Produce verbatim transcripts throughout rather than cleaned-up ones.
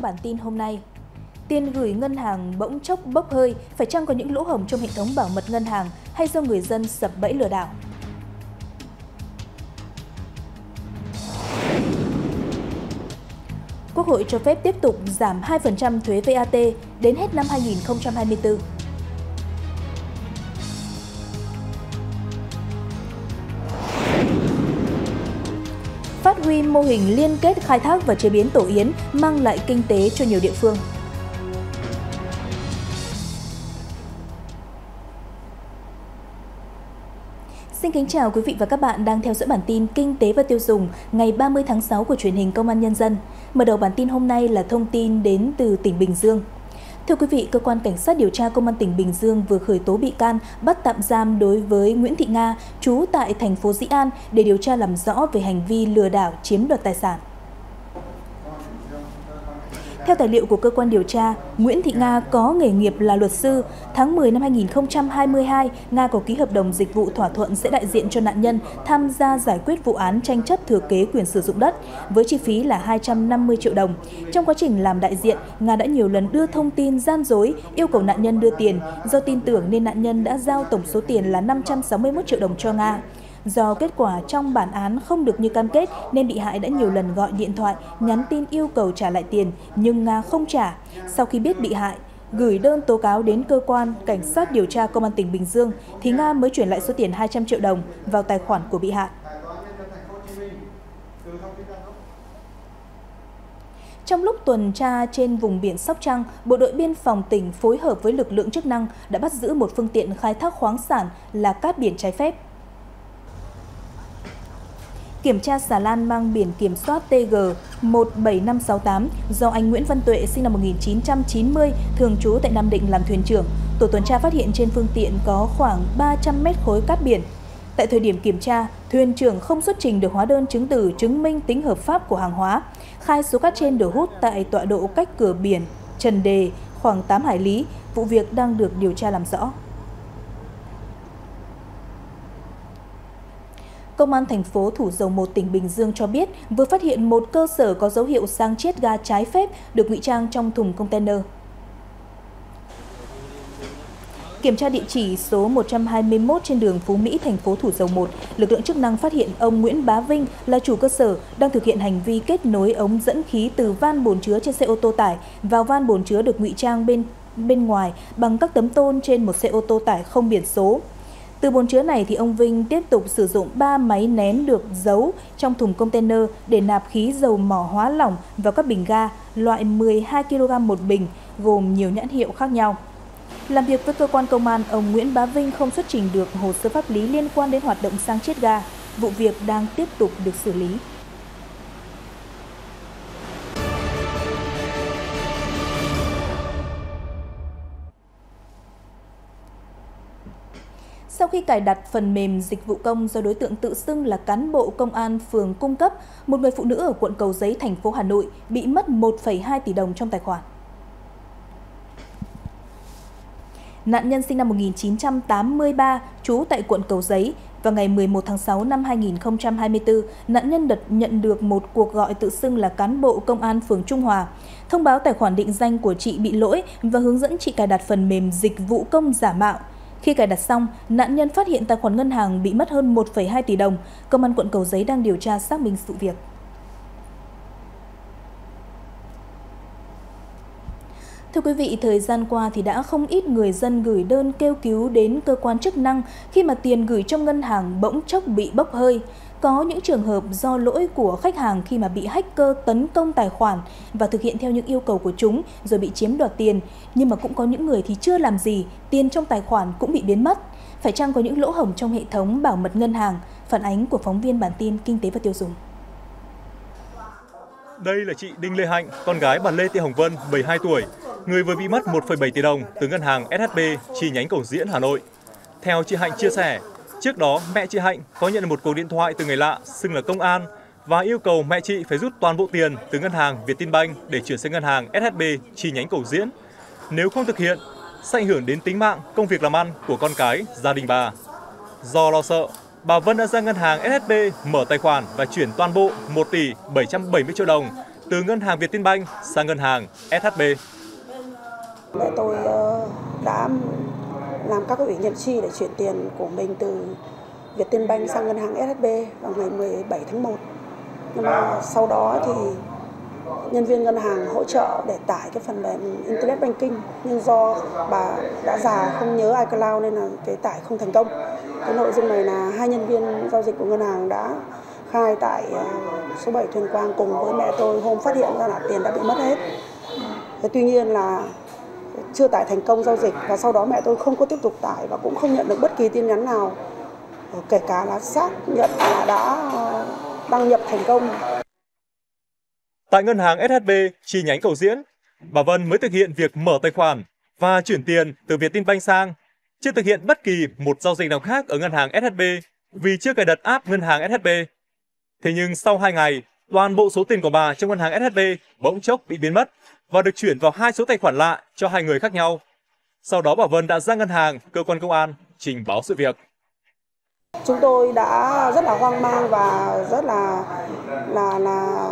trong bản tin hôm nay. Tiền gửi ngân hàng bỗng chốc bốc hơi, phải chăng có những lỗ hổng trong hệ thống bảo mật ngân hàng hay do người dân sập bẫy lừa đảo? Quốc hội cho phép tiếp tục giảm hai phần trăm thuế vê a tê đến hết năm hai nghìn không trăm hai mươi tư. Phát huy mô hình liên kết khai thác và chế biến tổ yến mang lại kinh tế cho nhiều địa phương. Xin kính chào quý vị và các bạn đang theo dõi bản tin Kinh tế và tiêu dùng ngày ba mươi tháng sáu của truyền hình Công an Nhân dân. Mở đầu bản tin hôm nay là thông tin đến từ tỉnh Bình Dương. Thưa quý vị, Cơ quan Cảnh sát điều tra Công an tỉnh Bình Dương vừa khởi tố bị can, bắt tạm giam đối với Nguyễn Thị Nga, trú tại thành phố Dĩ An để điều tra làm rõ về hành vi lừa đảo chiếm đoạt tài sản. Theo tài liệu của cơ quan điều tra, Nguyễn Thị Nga có nghề nghiệp là luật sư. Tháng mười năm hai nghìn không trăm hai mươi hai, Nga có ký hợp đồng dịch vụ thỏa thuận sẽ đại diện cho nạn nhân tham gia giải quyết vụ án tranh chấp thừa kế quyền sử dụng đất với chi phí là hai trăm năm mươi triệu đồng. Trong quá trình làm đại diện, Nga đã nhiều lần đưa thông tin gian dối, yêu cầu nạn nhân đưa tiền. Do tin tưởng nên nạn nhân đã giao tổng số tiền là năm trăm sáu mươi mốt triệu đồng cho Nga. Do kết quả trong bản án không được như cam kết nên bị hại đã nhiều lần gọi điện thoại, nhắn tin yêu cầu trả lại tiền nhưng Nga không trả. Sau khi biết bị hại gửi đơn tố cáo đến cơ quan cảnh sát điều tra Công an tỉnh Bình Dương thì Nga mới chuyển lại số tiền hai trăm triệu đồng vào tài khoản của bị hại. Trong lúc tuần tra trên vùng biển Sóc Trăng, Bộ đội Biên phòng tỉnh phối hợp với lực lượng chức năng đã bắt giữ một phương tiện khai thác khoáng sản là cát biển trái phép. Kiểm tra xà lan mang biển kiểm soát T G một bảy năm sáu tám do anh Nguyễn Văn Tuệ sinh năm một nghìn chín trăm chín mươi, thường trú tại Nam Định làm thuyền trưởng, tổ tuần tra phát hiện trên phương tiện có khoảng ba trăm mét khối cát biển. Tại thời điểm kiểm tra, thuyền trưởng không xuất trình được hóa đơn chứng từ chứng minh tính hợp pháp của hàng hóa, khai số cát trên được hút tại tọa độ cách cửa biển Trần Đề khoảng tám hải lý, vụ việc đang được điều tra làm rõ. Công an thành phố Thủ Dầu Một, tỉnh Bình Dương cho biết vừa phát hiện một cơ sở có dấu hiệu sang chiết ga trái phép được ngụy trang trong thùng container. Kiểm tra địa chỉ số một trăm hai mươi mốt trên đường Phú Mỹ, thành phố Thủ Dầu Một, lực lượng chức năng phát hiện ông Nguyễn Bá Vinh là chủ cơ sở đang thực hiện hành vi kết nối ống dẫn khí từ van bồn chứa trên xe ô tô tải vào van bồn chứa được ngụy trang bên bên ngoài bằng các tấm tôn trên một xe ô tô tải không biển số. Từ bồn chứa này thì ông Vinh tiếp tục sử dụng ba máy nén được giấu trong thùng container để nạp khí dầu mỏ hóa lỏng vào các bình ga loại mười hai ki lô gam một bình, gồm nhiều nhãn hiệu khác nhau. Làm việc với cơ quan công an, ông Nguyễn Bá Vinh không xuất trình được hồ sơ pháp lý liên quan đến hoạt động sang chiết ga. Vụ việc đang tiếp tục được xử lý. Sau khi cài đặt phần mềm dịch vụ công do đối tượng tự xưng là cán bộ công an phường cung cấp, một người phụ nữ ở quận Cầu Giấy, thành phố Hà Nội bị mất một phẩy hai tỷ đồng trong tài khoản. Nạn nhân sinh năm một nghìn chín trăm tám mươi ba, trú tại quận Cầu Giấy. Vào ngày mười một tháng sáu năm hai nghìn không trăm hai mươi tư, nạn nhân đợt nhận được một cuộc gọi tự xưng là cán bộ công an phường Trung Hòa, thông báo tài khoản định danh của chị bị lỗi và hướng dẫn chị cài đặt phần mềm dịch vụ công giả mạo. Khi cài đặt xong, nạn nhân phát hiện tài khoản ngân hàng bị mất hơn một phẩy hai tỷ đồng. Công an quận Cầu Giấy đang điều tra xác minh sự việc. Thưa quý vị, thời gian qua thì đã không ít người dân gửi đơn kêu cứu đến cơ quan chức năng khi mà tiền gửi trong ngân hàng bỗng chốc bị bốc hơi. Có những trường hợp do lỗi của khách hàng khi mà bị hacker tấn công tài khoản và thực hiện theo những yêu cầu của chúng rồi bị chiếm đoạt tiền. Nhưng mà cũng có những người thì chưa làm gì, tiền trong tài khoản cũng bị biến mất. Phải chăng có những lỗ hổng trong hệ thống bảo mật ngân hàng? Phản ánh của phóng viên bản tin Kinh tế và tiêu dùng. Đây là chị Đinh Lê Hạnh, con gái bà Lê Thị Hồng Vân, bảy mươi hai tuổi, người vừa bị mất một phẩy bảy tỷ đồng từ ngân hàng ét hát bê chi nhánh Cầu Giễn, Hà Nội. Theo chị Hạnh chia sẻ, trước đó mẹ chị Hạnh có nhận một cuộc điện thoại từ người lạ xưng là công an và yêu cầu mẹ chị phải rút toàn bộ tiền từ ngân hàng Vietinbank để chuyển sang ngân hàng ét hát bê chi nhánh Cầu Giễn. Nếu không thực hiện, sẽ ảnh hưởng đến tính mạng, công việc làm ăn của con cái, gia đình bà. Do lo sợ, bà Vân đã ra ngân hàng ét hát bê mở tài khoản và chuyển toàn bộ một tỷ bảy trăm bảy mươi triệu đồng từ ngân hàng Vietinbank sang ngân hàng ét hát bê. Mẹ tôi đã làm các ủy nhiệm chi để chuyển tiền của mình từ Vietinbank sang ngân hàng ét hát bê vào ngày mười bảy tháng một. Nhưng mà sau đó thì nhân viên ngân hàng hỗ trợ để tải cái phần mềm Internet Banking, nhưng do bà đã già không nhớ iCloud nên là cái tải không thành công. Cái nội dung này là hai nhân viên giao dịch của ngân hàng đã khai tại số bảy Thuyền Quang cùng với mẹ tôi hôm phát hiện ra là tiền đã bị mất hết. Thế tuy nhiên là chưa tải thành công giao dịch và sau đó mẹ tôi không có tiếp tục tải và cũng không nhận được bất kỳ tin nhắn nào, kể cả là xác nhận là đã đăng nhập thành công. Tại ngân hàng ét hát bê chi nhánh Cầu Diễn, bà Vân mới thực hiện việc mở tài khoản và chuyển tiền từ Vietinbank sang, chưa thực hiện bất kỳ một giao dịch nào khác ở ngân hàng ét hát bê vì chưa cài đặt app ngân hàng ét hát bê. Thế nhưng sau hai ngày, toàn bộ số tiền của bà trong ngân hàng ét hát bê bỗng chốc bị biến mất và được chuyển vào hai số tài khoản lạ cho hai người khác nhau. Sau đó bà Vân đã ra ngân hàng, cơ quan công an trình báo sự việc. Chúng tôi đã rất là hoang mang và rất là là là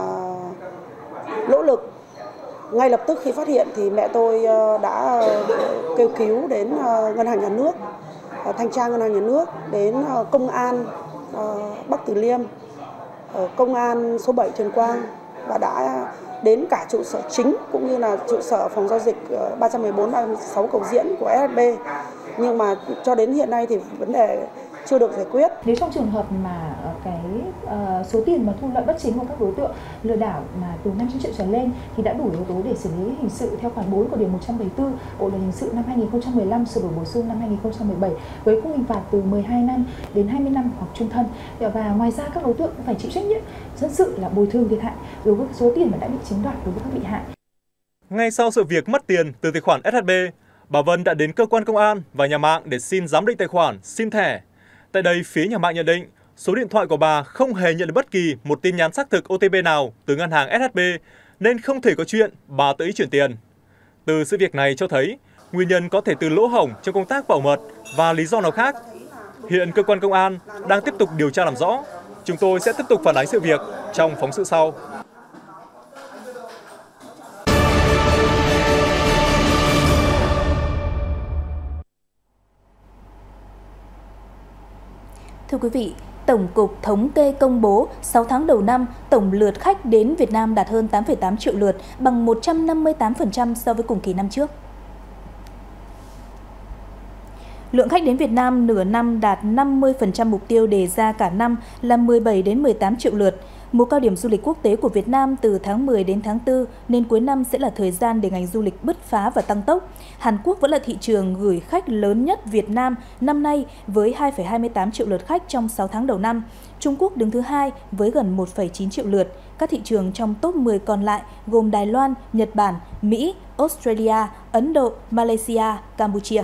nỗ lực. Ngay lập tức khi phát hiện thì mẹ tôi đã kêu cứu đến ngân hàng nhà nước, thanh tra ngân hàng nhà nước, đến công an Bắc Từ Liêm, công an số bảy Thuyền Quang và đã đến cả trụ sở chính cũng như là trụ sở phòng giao dịch ba trăm mười bốn, ba trăm mười sáu Cầu Diễn của ét hát bê. Nhưng mà cho đến hiện nay thì vấn đề chưa được giải quyết. Nếu trong trường hợp mà cái uh, số tiền mà thu lợi bất chính của các đối tượng lừa đảo mà từ năm trăm triệu trở lên thì đã đủ yếu tố để xử lý hình sự theo khoản bốn của điều một trăm bảy mươi tư Bộ luật hình sự năm hai nghìn không trăm mười lăm sửa đổi bổ sung năm hai nghìn không trăm mười bảy với khung hình phạt từ mười hai năm đến hai mươi năm hoặc chung thân. Và ngoài ra các đối tượng cũng phải chịu trách nhiệm dân sự là bồi thường thiệt hại đối với số tiền mà đã bị chiếm đoạt đối với các bị hại. Ngay sau sự việc mất tiền từ tài khoản ét hát bê, bà Vân đã đến cơ quan công an và nhà mạng để xin giám định tài khoản, xin thẻ. Tại đây, phía nhà mạng nhận định số điện thoại của bà không hề nhận được bất kỳ một tin nhắn xác thực ô tê pê nào từ ngân hàng ét hát bê nên không thể có chuyện bà tự ý chuyển tiền. Từ sự việc này cho thấy nguyên nhân có thể từ lỗ hổng trong công tác bảo mật và lý do nào khác. Hiện cơ quan công an đang tiếp tục điều tra làm rõ. Chúng tôi sẽ tiếp tục phản ánh sự việc trong phóng sự sau. Thưa quý vị, Tổng cục Thống kê công bố sáu tháng đầu năm, tổng lượt khách đến Việt Nam đạt hơn tám phẩy tám triệu lượt, bằng một trăm năm mươi tám phần trăm so với cùng kỳ năm trước. Lượng khách đến Việt Nam nửa năm đạt năm mươi phần trăm mục tiêu đề ra cả năm là mười bảy đến mười tám triệu lượt. Mùa cao điểm du lịch quốc tế của Việt Nam từ tháng mười đến tháng tư nên cuối năm sẽ là thời gian để ngành du lịch bứt phá và tăng tốc. Hàn Quốc vẫn là thị trường gửi khách lớn nhất Việt Nam năm nay với hai phẩy hai mươi tám triệu lượt khách trong sáu tháng đầu năm. Trung Quốc đứng thứ hai với gần một phẩy chín triệu lượt. Các thị trường trong top mười còn lại gồm Đài Loan, Nhật Bản, Mỹ, Australia, Ấn Độ, Malaysia, Campuchia.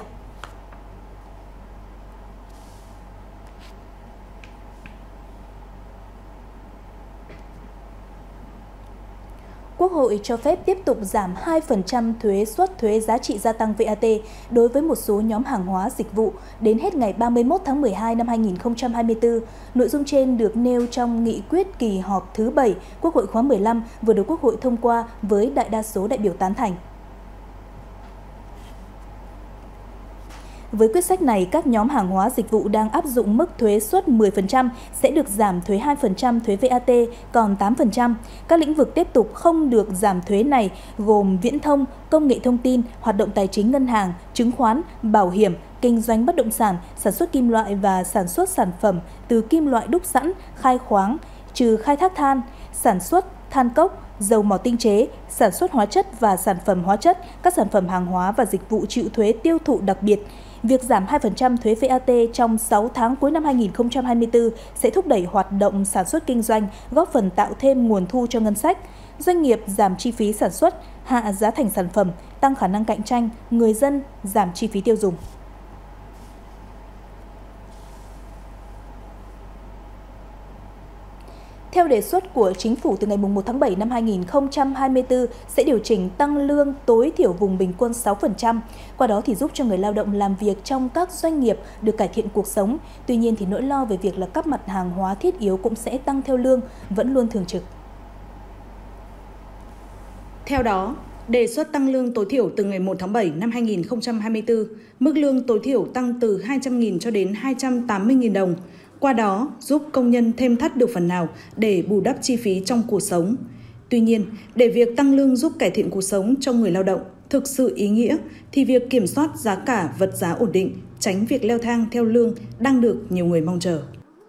Quốc hội cho phép tiếp tục giảm hai phần trăm thuế suất thuế giá trị gia tăng vê a tê đối với một số nhóm hàng hóa dịch vụ đến hết ngày ba mươi mốt tháng mười hai năm hai nghìn không trăm hai mươi tư. Nội dung trên được nêu trong nghị quyết kỳ họp thứ bảy Quốc hội khóa mười lăm vừa được Quốc hội thông qua với đại đa số đại biểu tán thành. Với quyết sách này, các nhóm hàng hóa dịch vụ đang áp dụng mức thuế suất mười phần trăm sẽ được giảm thuế hai phần trăm thuế vê a tê còn tám phần trăm. Các lĩnh vực tiếp tục không được giảm thuế này gồm viễn thông, công nghệ thông tin, hoạt động tài chính ngân hàng, chứng khoán, bảo hiểm, kinh doanh bất động sản, sản xuất kim loại và sản xuất sản phẩm từ kim loại đúc sẵn, khai khoáng, trừ khai thác than, sản xuất than cốc, dầu mỏ tinh chế, sản xuất hóa chất và sản phẩm hóa chất, các sản phẩm hàng hóa và dịch vụ chịu thuế tiêu thụ đặc biệt. Việc giảm hai phần trăm thuế vê a tê trong sáu tháng cuối năm hai nghìn không trăm hai mươi tư sẽ thúc đẩy hoạt động sản xuất kinh doanh, góp phần tạo thêm nguồn thu cho ngân sách. Doanh nghiệp giảm chi phí sản xuất, hạ giá thành sản phẩm, tăng khả năng cạnh tranh, người dân giảm chi phí tiêu dùng. Theo đề xuất của Chính phủ, từ ngày một tháng bảy năm hai nghìn không trăm hai mươi tư sẽ điều chỉnh tăng lương tối thiểu vùng bình quân sáu phần trăm, qua đó thì giúp cho người lao động làm việc trong các doanh nghiệp được cải thiện cuộc sống. Tuy nhiên thì nỗi lo về việc là các mặt hàng hóa thiết yếu cũng sẽ tăng theo lương vẫn luôn thường trực. Theo đó, đề xuất tăng lương tối thiểu từ ngày một tháng bảy năm hai nghìn không trăm hai mươi tư, mức lương tối thiểu tăng từ hai trăm nghìn cho đến hai trăm tám mươi nghìn đồng. Qua đó, giúp công nhân thêm thắt được phần nào để bù đắp chi phí trong cuộc sống. Tuy nhiên, để việc tăng lương giúp cải thiện cuộc sống cho người lao động thực sự ý nghĩa, thì việc kiểm soát giá cả vật giá ổn định, tránh việc leo thang theo lương đang được nhiều người mong chờ.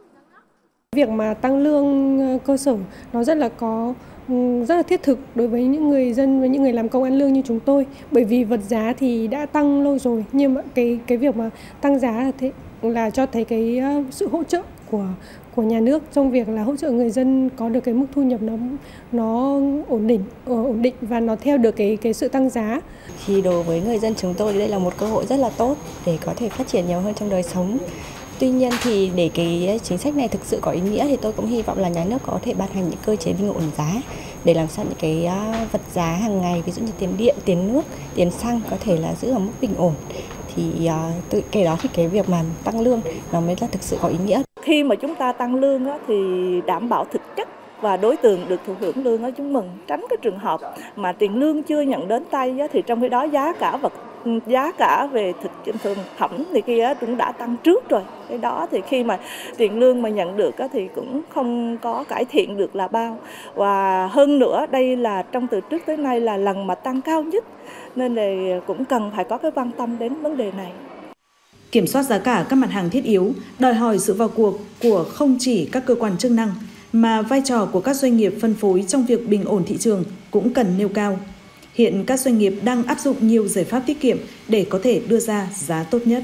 Việc mà tăng lương cơ sở nó rất là có rất là thiết thực đối với những người dân, với những người làm công ăn lương như chúng tôi, bởi vì vật giá thì đã tăng lâu rồi, nhưng mà cái cái việc mà tăng giá là thế là cho thấy cái sự hỗ trợ của của nhà nước trong việc là hỗ trợ người dân có được cái mức thu nhập nó nó ổn định ổn định và nó theo được cái cái sự tăng giá. Thì đối với người dân chúng tôi đây là một cơ hội rất là tốt để có thể phát triển nhiều hơn trong đời sống. Tuy nhiên thì để cái chính sách này thực sự có ý nghĩa thì tôi cũng hy vọng là nhà nước có thể ban hành những cơ chế bình ổn giá để làm sao những cái vật giá hàng ngày, ví dụ như tiền điện, tiền nước, tiền xăng có thể là giữ ở mức bình ổn. Thì từ cái đó thì cái việc mà tăng lương nó mới là thực sự có ý nghĩa. Khi mà chúng ta tăng lương thì đảm bảo thực chất và đối tượng được thụ hưởng lương đó chúng mình, tránh cái trường hợp mà tiền lương chưa nhận đến tay thì trong khi đó giá cả vật giá cả về thực phẩm thì kia cũng đã tăng trước rồi. Cái đó thì khi mà tiền lương mà nhận được thì cũng không có cải thiện được là bao. Và hơn nữa đây là trong từ trước tới nay là lần mà tăng cao nhất, nên là cũng cần phải có cái quan tâm đến vấn đề này. Kiểm soát giá cả các mặt hàng thiết yếu đòi hỏi sự vào cuộc của không chỉ các cơ quan chức năng, mà vai trò của các doanh nghiệp phân phối trong việc bình ổn thị trường cũng cần nêu cao. Hiện các doanh nghiệp đang áp dụng nhiều giải pháp tiết kiệm để có thể đưa ra giá tốt nhất.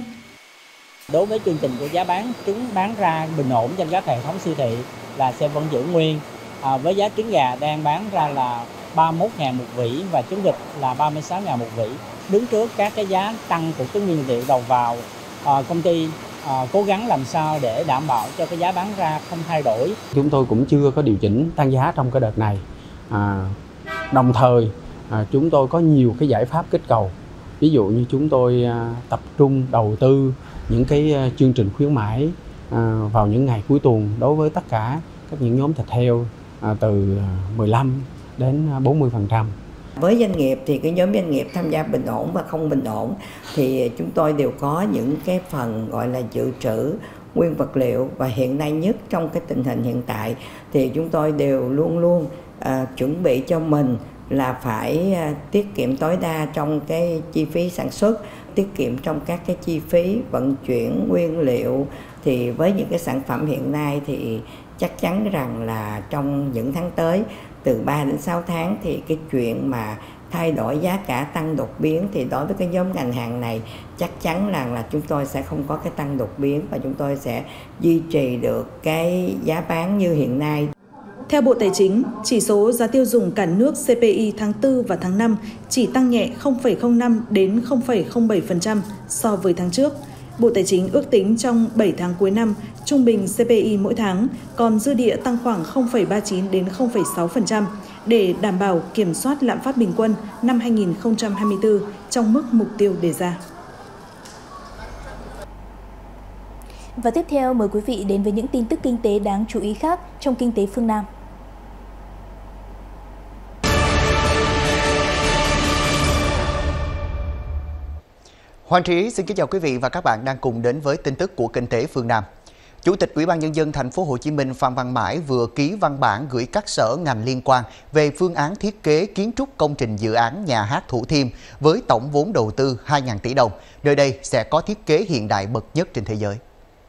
Đối với chương trình của giá bán trứng bán ra bình ổn trên các hệ thống siêu thị là sẽ vẫn giữ nguyên, à, với giá trứng gà đang bán ra là ba mươi mốt nghìn một vỉ và trứng vịt là ba mươi sáu nghìn một vỉ. Đứng trước các cái giá tăng của cái nguyên liệu đầu vào, à, công ty à, cố gắng làm sao để đảm bảo cho cái giá bán ra không thay đổi. Chúng tôi cũng chưa có điều chỉnh tăng giá trong cái đợt này. À, đồng thời à, chúng tôi có nhiều cái giải pháp kích cầu. Ví dụ như chúng tôi à, tập trung đầu tư những cái à, chương trình khuyến mãi à, vào những ngày cuối tuần đối với tất cả các những nhóm thịt heo à, từ mười lăm đến bốn mươi phần trăm. Với doanh nghiệp thì cái nhóm doanh nghiệp tham gia bình ổn và không bình ổn thì chúng tôi đều có những cái phần gọi là dự trữ nguyên vật liệu, và hiện nay nhất trong cái tình hình hiện tại thì chúng tôi đều luôn luôn à, chuẩn bị cho mình là phải à, tiết kiệm tối đa trong cái chi phí sản xuất, tiết kiệm trong các cái chi phí vận chuyển nguyên liệu. Thì với những cái sản phẩm hiện nay thì chắc chắn rằng là trong những tháng tới từ ba đến sáu tháng thì cái chuyện mà thay đổi giá cả tăng đột biến thì đối với cái nhóm ngành hàng này chắc chắn rằng là chúng tôi sẽ không có cái tăng đột biến và chúng tôi sẽ duy trì được cái giá bán như hiện nay. Theo Bộ Tài chính, chỉ số giá tiêu dùng cả nước xê pê i tháng tư và tháng năm chỉ tăng nhẹ không phẩy không năm đến không phẩy không bảy phần trăm so với tháng trước. Bộ Tài chính ước tính trong bảy tháng cuối năm, trung bình xê pê i mỗi tháng còn dư địa tăng khoảng không phẩy ba mươi chín đến không phẩy sáu phần trăm để đảm bảo kiểm soát lạm phát bình quân năm hai nghìn không trăm hai mươi tư trong mức mục tiêu đề ra. Và tiếp theo mời quý vị đến với những tin tức kinh tế đáng chú ý khác trong Kinh tế phương Nam. Hoàng Trí xin kính chào quý vị và các bạn đang cùng đến với tin tức của Kinh tế phương Nam. Chủ tịch Ủy ban Nhân dân Thành phố Hồ Chí Minh Phan Văn Mãi vừa ký văn bản gửi các sở ngành liên quan về phương án thiết kế kiến trúc công trình dự án nhà hát Thủ Thiêm với tổng vốn đầu tư hai nghìn tỷ đồng. Nơi đây sẽ có thiết kế hiện đại bậc nhất trên thế giới.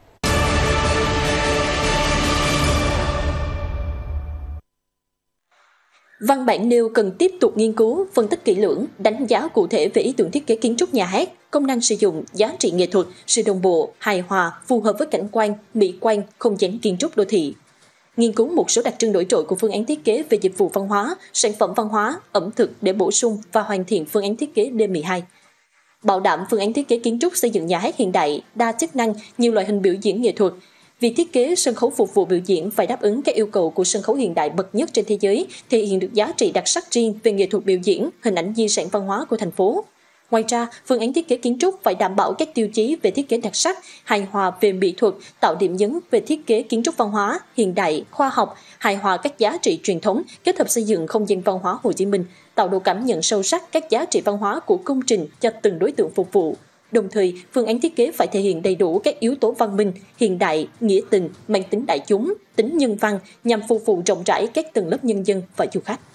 Văn bản nêu cần tiếp tục nghiên cứu, phân tích kỹ lưỡng, đánh giá cụ thể về ý tưởng thiết kế kiến trúc nhà hát, công năng sử dụng, giá trị nghệ thuật, sự đồng bộ, hài hòa, phù hợp với cảnh quan, mỹ quan, không gian kiến trúc đô thị. Nghiên cứu một số đặc trưng nổi trội của phương án thiết kế về dịch vụ văn hóa, sản phẩm văn hóa, ẩm thực để bổ sung và hoàn thiện phương án thiết kế D mười hai. Bảo đảm phương án thiết kế kiến trúc xây dựng nhà hát hiện đại, đa chức năng, nhiều loại hình biểu diễn nghệ thuật. Việc thiết kế sân khấu phục vụ biểu diễn phải đáp ứng các yêu cầu của sân khấu hiện đại bậc nhất trên thế giới, thể hiện được giá trị đặc sắc riêng về nghệ thuật biểu diễn, hình ảnh di sản văn hóa của thành phố. Ngoài ra, phương án thiết kế kiến trúc phải đảm bảo các tiêu chí về thiết kế đặc sắc, hài hòa về mỹ thuật, tạo điểm nhấn về thiết kế kiến trúc văn hóa, hiện đại, khoa học, hài hòa các giá trị truyền thống, kết hợp xây dựng không gian văn hóa Hồ Chí Minh, tạo độ cảm nhận sâu sắc các giá trị văn hóa của công trình cho từng đối tượng phục vụ. Đồng thời, phương án thiết kế phải thể hiện đầy đủ các yếu tố văn minh, hiện đại, nghĩa tình, mang tính đại chúng, tính nhân văn nhằm phục vụ rộng rãi các tầng lớp nhân dân và du khách.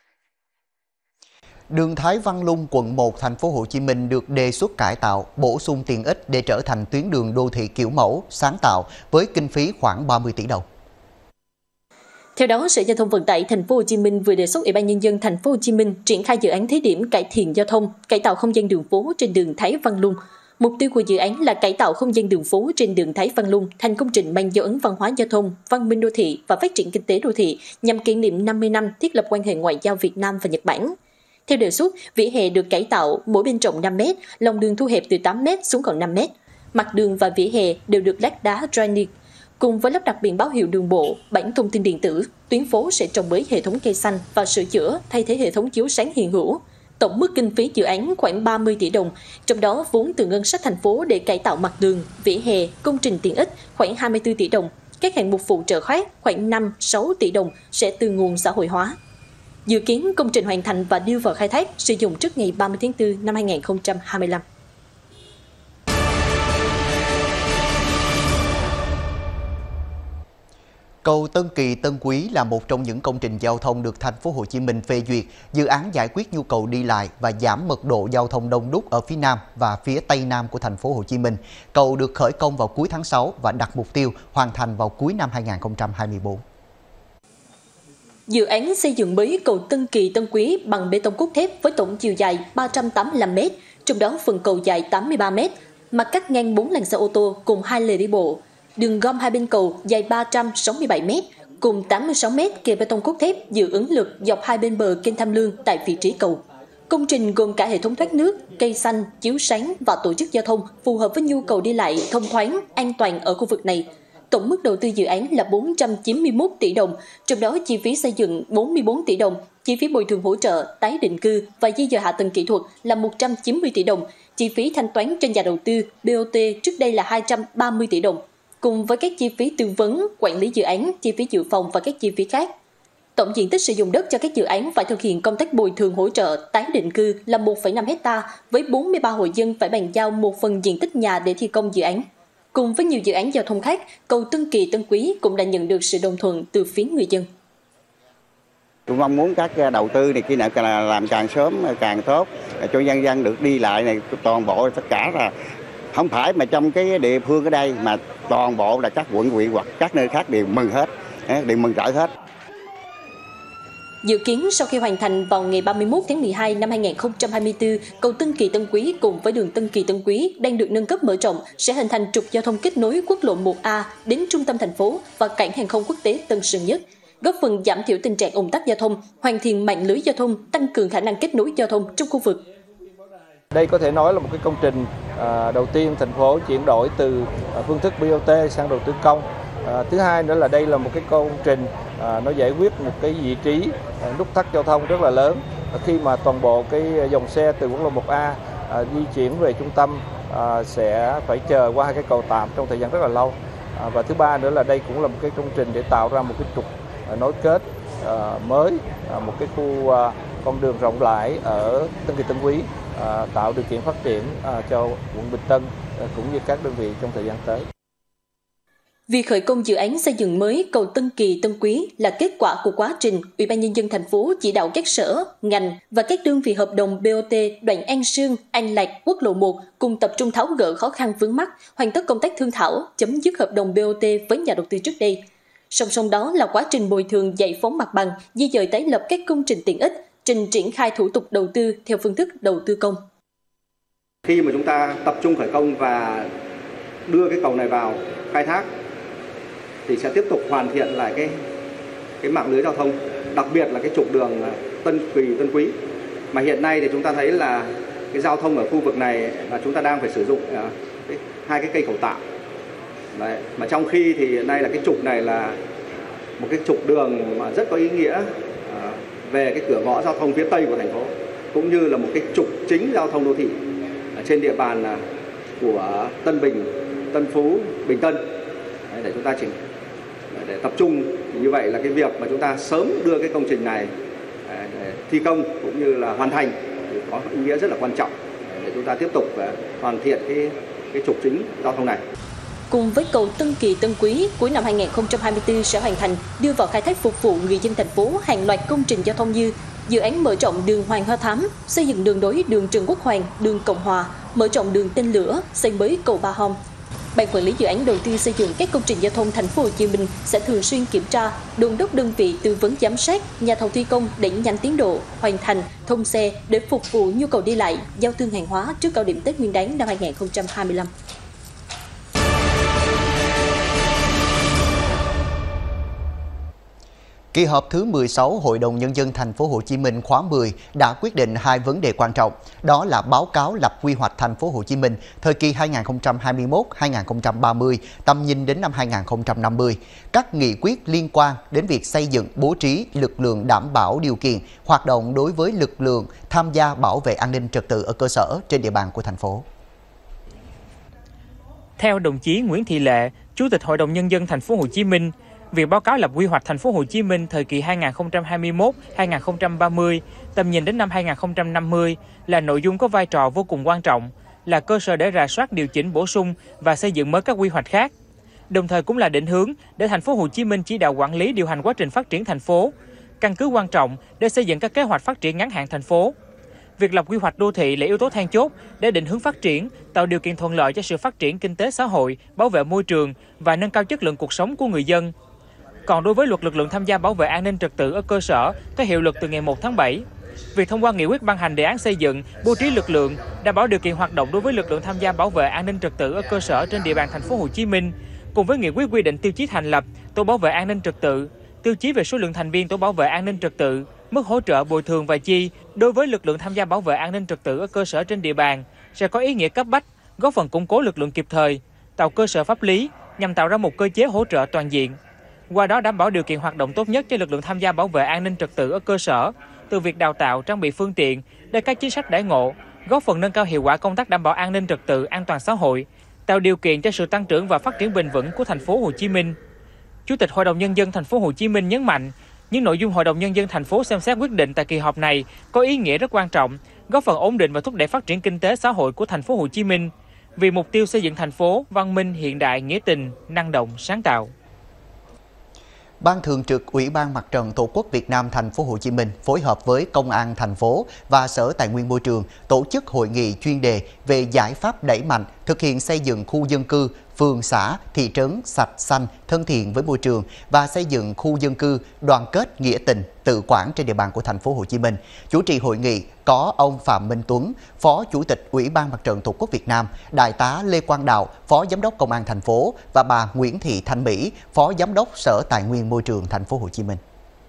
Đường Thái Văn Lung, quận một, thành phố Hồ Chí Minh được đề xuất cải tạo, bổ sung tiện ích để trở thành tuyến đường đô thị kiểu mẫu, sáng tạo với kinh phí khoảng ba mươi tỷ đồng. Theo đó, Sở Giao thông Vận tải Thành phố Hồ Chí Minh vừa đề xuất Ủy ban Nhân dân Thành phố Hồ Chí Minh triển khai dự án thí điểm cải thiện giao thông, cải tạo không gian đường phố trên đường Thái Văn Lung. Mục tiêu của dự án là cải tạo không gian đường phố trên đường Thái Văn Lung thành công trình mang dấu ấn văn hóa giao thông, văn minh đô thị và phát triển kinh tế đô thị nhằm kỷ niệm năm mươi năm thiết lập quan hệ ngoại giao Việt Nam và Nhật Bản. Theo đề xuất, vỉa hè được cải tạo mỗi bên rộng năm mét, lòng đường thu hẹp từ tám mét xuống còn năm mét. Mặt đường và vỉa hè đều được lát đá granite. Cùng với lắp đặt biển báo hiệu đường bộ, bảng thông tin điện tử, tuyến phố sẽ trồng mới hệ thống cây xanh và sửa chữa thay thế hệ thống chiếu sáng hiện hữu. Tổng mức kinh phí dự án khoảng ba mươi tỷ đồng, trong đó vốn từ ngân sách thành phố để cải tạo mặt đường, vỉa hè, công trình tiện ích khoảng hai mươi tư tỷ đồng. Các hạng mục phụ trợ khác khoảng năm đến sáu tỷ đồng sẽ từ nguồn xã hội hóa. Dự kiến công trình hoàn thành và đưa vào khai thác sử dụng trước ngày ba mươi tháng tư năm hai nghìn không trăm hai mươi lăm. Cầu Tân Kỳ Tân Quý là một trong những công trình giao thông được Thành phố Hồ Chí Minh phê duyệt, dự án giải quyết nhu cầu đi lại và giảm mật độ giao thông đông đúc ở phía Nam và phía Tây Nam của Thành phố Hồ Chí Minh. Cầu được khởi công vào cuối tháng sáu và đặt mục tiêu hoàn thành vào cuối năm hai nghìn không trăm hai mươi tư. Dự án xây dựng mới cầu Tân Kỳ Tân Quý bằng bê tông cốt thép với tổng chiều dài ba trăm tám mươi lăm mét, trong đó phần cầu dài tám mươi ba mét, mặt cắt ngang bốn làn xe ô tô cùng hai lề đi bộ. Đường gom hai bên cầu dài ba trăm sáu mươi bảy mét, cùng tám mươi sáu mét kè bê tông cốt thép dự ứng lực dọc hai bên bờ kênh Tham Lương tại vị trí cầu. Công trình gồm cả hệ thống thoát nước, cây xanh, chiếu sáng và tổ chức giao thông phù hợp với nhu cầu đi lại thông thoáng, an toàn ở khu vực này. Tổng mức đầu tư dự án là bốn trăm chín mươi mốt tỷ đồng, trong đó chi phí xây dựng bốn mươi bốn tỷ đồng, chi phí bồi thường hỗ trợ, tái định cư và di dời hạ tầng kỹ thuật là một trăm chín mươi tỷ đồng, chi phí thanh toán cho nhà đầu tư bê o tê trước đây là hai trăm ba mươi tỷ đồng, cùng với các chi phí tư vấn, quản lý dự án, chi phí dự phòng và các chi phí khác. Tổng diện tích sử dụng đất cho các dự án phải thực hiện công tác bồi thường hỗ trợ, tái định cư là một phẩy năm hectare với bốn mươi ba hộ dân phải bàn giao một phần diện tích nhà để thi công dự án. Cùng với nhiều dự án giao thông khác, cầu Tân Kỳ Tân Quý cũng đã nhận được sự đồng thuận từ phía người dân. Tôi mong muốn các đầu tư này kia nào làm càng sớm càng tốt, cho nhân dân được đi lại này toàn bộ tất cả là không phải mà trong cái địa phương ở đây mà toàn bộ là các quận huyện hoặc các nơi khác đều mừng hết, đều mừng rỡ hết. Dự kiến sau khi hoàn thành vào ngày ba mươi mốt tháng mười hai năm hai nghìn không trăm hai mươi tư, cầu Tân Kỳ Tân Quý cùng với đường Tân Kỳ Tân Quý đang được nâng cấp mở rộng sẽ hình thành trục giao thông kết nối quốc lộ một A đến trung tâm thành phố và cảng hàng không quốc tế Tân Sơn Nhất, góp phần giảm thiểu tình trạng ùn tắc giao thông, hoàn thiện mạng lưới giao thông, tăng cường khả năng kết nối giao thông trong khu vực. Đây có thể nói là một cái công trình à, đầu tiên thành phố chuyển đổi từ à, phương thức bê o tê sang đầu tư công. À, thứ hai nữa là đây là một cái công trình à, nó giải quyết một cái vị trí à, nút thắt giao thông rất là lớn. À, khi mà toàn bộ cái dòng xe từ quốc lộ một A à, di chuyển về trung tâm à, sẽ phải chờ qua hai cái cầu tạm trong thời gian rất là lâu. À, và thứ ba nữa là đây cũng là một cái công trình để tạo ra một cái trục à, nối kết à, mới, à, một cái khu à, con đường rộng rãi ở Tân Kỳ Tân Quý, à, tạo điều kiện phát triển à, cho quận Bình Tân à, cũng như các đơn vị trong thời gian tới. Việc khởi công dự án xây dựng mới cầu Tân Kỳ Tân Quý là kết quả của quá trình Ủy ban Nhân dân thành phố chỉ đạo các sở, ngành và các đơn vị hợp đồng bê o tê đoạn An Sương, An Lạc, quốc lộ một cùng tập trung tháo gỡ khó khăn vướng mắc, hoàn tất công tác thương thảo, chấm dứt hợp đồng bê o tê với nhà đầu tư trước đây. Song song đó là quá trình bồi thường giải phóng mặt bằng, di dời tái lập các công trình tiện ích, trình triển khai thủ tục đầu tư theo phương thức đầu tư công. Khi mà chúng ta tập trung khởi công và đưa cái cầu này vào khai thác thì sẽ tiếp tục hoàn thiện lại cái cái mạng lưới giao thông, đặc biệt là cái trục đường Tân Kỳ Tân Quý. Mà hiện nay thì chúng ta thấy là cái giao thông ở khu vực này là chúng ta đang phải sử dụng cái, hai cái cây cầu tạm. Đấy. Mà trong khi thì hiện nay là cái trục này là một cái trục đường mà rất có ý nghĩa về cái cửa ngõ giao thông phía Tây của thành phố. cũng như là một cái trục chính giao thông đô thị trên địa bàn của Tân Bình, Tân Phú, Bình Tân để chúng ta chỉnh để tập trung. Thì như vậy là cái việc mà chúng ta sớm đưa cái công trình này để thi công cũng như là hoàn thành thì có ý nghĩa rất là quan trọng để chúng ta tiếp tục hoàn thiện cái cái trục chính giao thông này. Cùng với cầu Tân Kỳ Tân Quý cuối năm hai nghìn không trăm hai mươi tư sẽ hoàn thành, đưa vào khai thác phục vụ người dân thành phố hàng loạt công trình giao thông như dự án mở rộng đường Hoàng Hoa Thám, xây dựng đường nối đường Trần Quốc Hoàng, đường Cộng Hòa, mở rộng đường Tên Lửa, xây mới cầu Ba Hom. Ban quản lý dự án đầu tư xây dựng các công trình giao thông thành phố Hồ Chí Minh sẽ thường xuyên kiểm tra, đôn đốc đơn vị tư vấn giám sát nhà thầu thi công đẩy nhanh tiến độ, hoàn thành, thông xe để phục vụ nhu cầu đi lại, giao thương hàng hóa trước cao điểm Tết Nguyên đán năm hai nghìn không trăm hai mươi lăm. Kỳ họp thứ mười sáu Hội đồng Nhân dân Thành phố Hồ Chí Minh khóa mười đã quyết định hai vấn đề quan trọng, đó là báo cáo lập quy hoạch Thành phố Hồ Chí Minh thời kỳ hai nghìn không trăm hai mươi mốt đến hai nghìn không trăm ba mươi, tầm nhìn đến năm hai nghìn không trăm năm mươi, các nghị quyết liên quan đến việc xây dựng bố trí lực lượng đảm bảo điều kiện hoạt động đối với lực lượng tham gia bảo vệ an ninh trật tự ở cơ sở trên địa bàn của thành phố. Theo đồng chí Nguyễn Thị Lệ, Chủ tịch Hội đồng Nhân dân Thành phố Hồ Chí Minh, việc báo cáo lập quy hoạch Thành phố Hồ Chí Minh thời kỳ hai nghìn không trăm hai mươi mốt đến hai nghìn không trăm ba mươi, tầm nhìn đến năm hai nghìn không trăm năm mươi là nội dung có vai trò vô cùng quan trọng, là cơ sở để rà soát điều chỉnh bổ sung và xây dựng mới các quy hoạch khác. Đồng thời cũng là định hướng để Thành phố Hồ Chí Minh chỉ đạo quản lý điều hành quá trình phát triển thành phố, căn cứ quan trọng để xây dựng các kế hoạch phát triển ngắn hạn thành phố. Việc lập quy hoạch đô thị là yếu tố then chốt để định hướng phát triển, tạo điều kiện thuận lợi cho sự phát triển kinh tế xã hội, bảo vệ môi trường và nâng cao chất lượng cuộc sống của người dân. Còn đối với luật lực lượng tham gia bảo vệ an ninh trật tự ở cơ sở có hiệu lực từ ngày một tháng bảy, việc thông qua nghị quyết ban hành đề án xây dựng, bố trí lực lượng, đảm bảo điều kiện hoạt động đối với lực lượng tham gia bảo vệ an ninh trật tự ở cơ sở trên địa bàn Thành phố Hồ Chí Minh, cùng với nghị quyết quy định tiêu chí thành lập tổ bảo vệ an ninh trật tự, tiêu chí về số lượng thành viên tổ bảo vệ an ninh trật tự, mức hỗ trợ bồi thường và chi đối với lực lượng tham gia bảo vệ an ninh trật tự ở cơ sở trên địa bàn sẽ có ý nghĩa cấp bách, góp phần củng cố lực lượng kịp thời, tạo cơ sở pháp lý nhằm tạo ra một cơ chế hỗ trợ toàn diện. Qua đó đảm bảo điều kiện hoạt động tốt nhất cho lực lượng tham gia bảo vệ an ninh trật tự ở cơ sở, từ việc đào tạo, trang bị phương tiện đến các chính sách đãi ngộ, góp phần nâng cao hiệu quả công tác đảm bảo an ninh trật tự, an toàn xã hội, tạo điều kiện cho sự tăng trưởng và phát triển bền vững của Thành phố Hồ Chí Minh. Chủ tịch Hội đồng Nhân dân Thành phố Hồ Chí Minh nhấn mạnh, những nội dung Hội đồng Nhân dân thành phố xem xét quyết định tại kỳ họp này có ý nghĩa rất quan trọng, góp phần ổn định và thúc đẩy phát triển kinh tế xã hội của Thành phố Hồ Chí Minh, vì mục tiêu xây dựng thành phố văn minh, hiện đại, nghĩa tình, năng động, sáng tạo. Ban Thường trực Ủy ban Mặt trận Tổ quốc Việt Nam Thành phố Hồ Chí Minh phối hợp với Công an thành phố và Sở Tài nguyên Môi trường tổ chức hội nghị chuyên đề về giải pháp đẩy mạnh thực hiện xây dựng khu dân cư, phường xã, thị trấn sạch xanh, thân thiện với môi trường và xây dựng khu dân cư đoàn kết nghĩa tình, tự quản trên địa bàn của Thành phố Hồ Chí Minh. Chủ trì hội nghị có ông Phạm Minh Tuấn, Phó Chủ tịch Ủy ban Mặt trận Tổ quốc Việt Nam, Đại tá Lê Quang Đạo, Phó Giám đốc Công an thành phố và bà Nguyễn Thị Thanh Mỹ, Phó Giám đốc Sở Tài nguyên Môi trường Thành phố Hồ Chí Minh.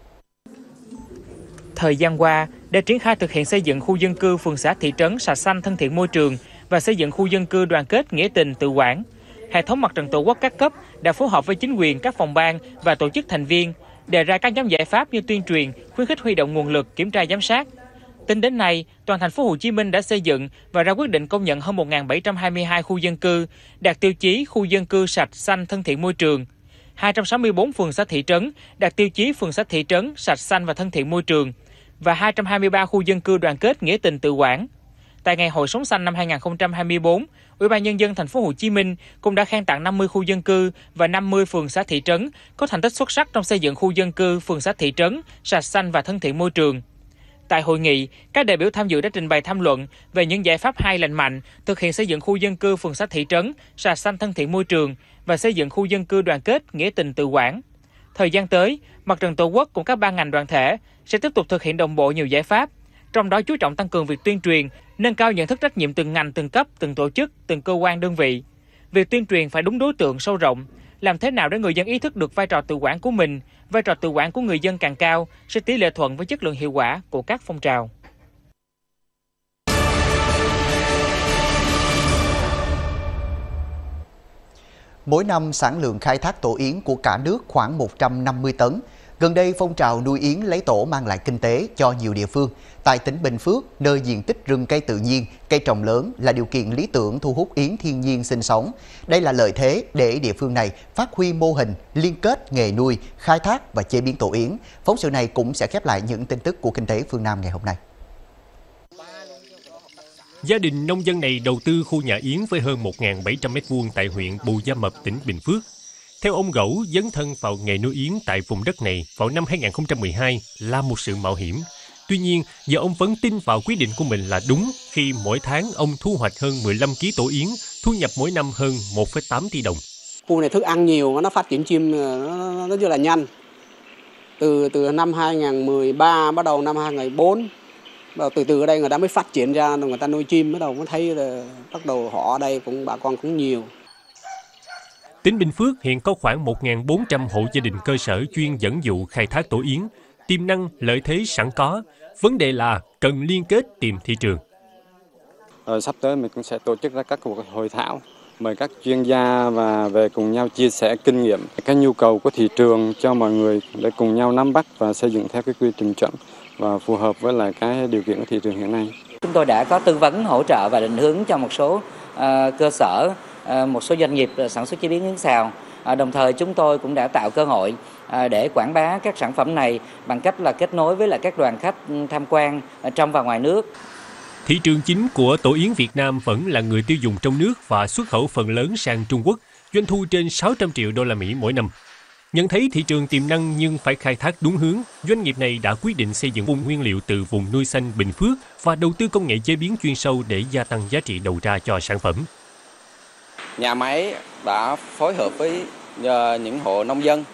Thời gian qua, để triển khai thực hiện xây dựng khu dân cư, phường xã, thị trấn sạch xanh, thân thiện môi trường và xây dựng khu dân cư đoàn kết nghĩa tình, tự quản, hệ thống Mặt trận Tổ quốc các cấp đã phối hợp với chính quyền, các phòng ban và tổ chức thành viên đề ra các nhóm giải pháp như tuyên truyền, khuyến khích huy động nguồn lực, kiểm tra giám sát. Tính đến nay, toàn Thành phố Hồ Chí Minh đã xây dựng và ra quyết định công nhận hơn một nghìn bảy trăm hai mươi hai khu dân cư đạt tiêu chí khu dân cư sạch xanh, thân thiện môi trường, hai trăm sáu mươi tư phường xã thị trấn đạt tiêu chí phường xã thị trấn sạch xanh và thân thiện môi trường và hai trăm hai mươi ba khu dân cư đoàn kết nghĩa tình, tự quản. Tại ngày Hội Sống Xanh năm hai nghìn không trăm hai mươi tư, Ủy ban Nhân dân Thành phố Hồ Chí Minh cũng đã khen tặng năm mươi khu dân cư và năm mươi phường xã thị trấn có thành tích xuất sắc trong xây dựng khu dân cư, phường xã thị trấn sạch xanh và thân thiện môi trường. Tại hội nghị, các đại biểu tham dự đã trình bày tham luận về những giải pháp hay lành mạnh thực hiện xây dựng khu dân cư, phường xã thị trấn sạch xanh, thân thiện môi trường và xây dựng khu dân cư đoàn kết nghĩa tình, tự quản. Thời gian tới, Mặt trận Tổ quốc cùng các ban ngành đoàn thể sẽ tiếp tục thực hiện đồng bộ nhiều giải pháp, trong đó chú trọng tăng cường việc tuyên truyền, nâng cao nhận thức trách nhiệm từng ngành, từng cấp, từng tổ chức, từng cơ quan đơn vị. Việc tuyên truyền phải đúng đối tượng, sâu rộng, làm thế nào để người dân ý thức được vai trò tự quản của mình, vai trò tự quản của người dân càng cao sẽ tỷ lệ thuận với chất lượng hiệu quả của các phong trào. Mỗi năm sản lượng khai thác tổ yến của cả nước khoảng một trăm năm mươi tấn. Gần đây, phong trào nuôi yến lấy tổ mang lại kinh tế cho nhiều địa phương. Tại tỉnh Bình Phước, nơi diện tích rừng cây tự nhiên, cây trồng lớn là điều kiện lý tưởng thu hút yến thiên nhiên sinh sống. Đây là lợi thế để địa phương này phát huy mô hình liên kết nghề nuôi, khai thác và chế biến tổ yến. Phóng sự này cũng sẽ khép lại những tin tức của Kinh tế phương Nam ngày hôm nay. Gia đình nông dân này đầu tư khu nhà yến với hơn một nghìn bảy trăm mét vuông tại huyện Bù Gia Mập, tỉnh Bình Phước. Theo ông Gẩu, dấn thân vào nghề nuôi yến tại vùng đất này vào năm hai nghìn không trăm mười hai là một sự mạo hiểm. Tuy nhiên, giờ ông vẫn tin vào quyết định của mình là đúng khi mỗi tháng ông thu hoạch hơn mười lăm ki lô gam tổ yến, thu nhập mỗi năm hơn một phẩy tám tỷ đồng. Khu này thức ăn nhiều, nó phát triển chim nó, nó rất là nhanh. Từ từ năm hai nghìn không trăm mười ba, bắt đầu năm hai nghìn không trăm mười bốn, bắt đầu từ từ ở đây người ta mới phát triển ra, người ta nuôi chim, bắt đầu mới thấy là bắt đầu họ ở đây cũng bà con cũng nhiều. Tỉnh Bình Phước hiện có khoảng một nghìn bốn trăm hộ gia đình cơ sở chuyên dẫn dụ khai thác tổ yến, tiềm năng lợi thế sẵn có, vấn đề là cần liên kết tìm thị trường. Ờ, sắp tới mình cũng sẽ tổ chức ra các cuộc hội thảo, mời các chuyên gia và về cùng nhau chia sẻ kinh nghiệm, cái nhu cầu của thị trường cho mọi người để cùng nhau nắm bắt và xây dựng theo cái quy trình chuẩn và phù hợp với lại cái điều kiện của thị trường hiện nay. Chúng tôi đã có tư vấn hỗ trợ và định hướng cho một số uh, cơ sở, uh, một số doanh nghiệp sản xuất chế biến yến xào. Uh, đồng thời chúng tôi cũng đã tạo cơ hội uh, để quảng bá các sản phẩm này bằng cách là kết nối với lại các đoàn khách tham quan trong và ngoài nước. Thị trường chính của tổ yến Việt Nam vẫn là người tiêu dùng trong nước và xuất khẩu phần lớn sang Trung Quốc, doanh thu trên sáu trăm triệu đô la Mỹ mỗi năm. Nhận thấy thị trường tiềm năng nhưng phải khai thác đúng hướng, doanh nghiệp này đã quyết định xây dựng vùng nguyên liệu từ vùng nuôi xanh Bình Phước và đầu tư công nghệ chế biến chuyên sâu để gia tăng giá trị đầu ra cho sản phẩm. Nhà máy đã phối hợp với những hộ nông dân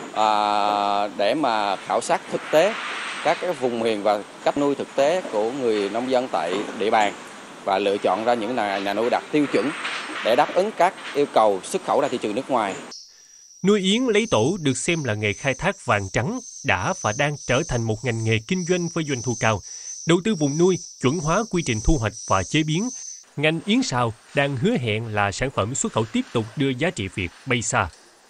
để mà khảo sát thực tế các cái vùng miền và cách nuôi thực tế của người nông dân tại địa bàn và lựa chọn ra những nhà nuôi đạt tiêu chuẩn để đáp ứng các yêu cầu xuất khẩu ra thị trường nước ngoài. Nuôi yến lấy tổ được xem là nghề khai thác vàng trắng, đã và đang trở thành một ngành nghề kinh doanh với doanh thu cao. Đầu tư vùng nuôi, chuẩn hóa quy trình thu hoạch và chế biến, ngành yến xào đang hứa hẹn là sản phẩm xuất khẩu tiếp tục đưa giá trị Việt bay xa.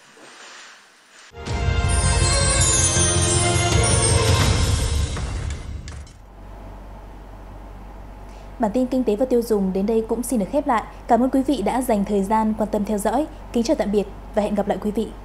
Bản tin kinh tế và tiêu dùng đến đây cũng xin được khép lại. Cảm ơn quý vị đã dành thời gian quan tâm theo dõi. Kính chào tạm biệt và hẹn gặp lại quý vị.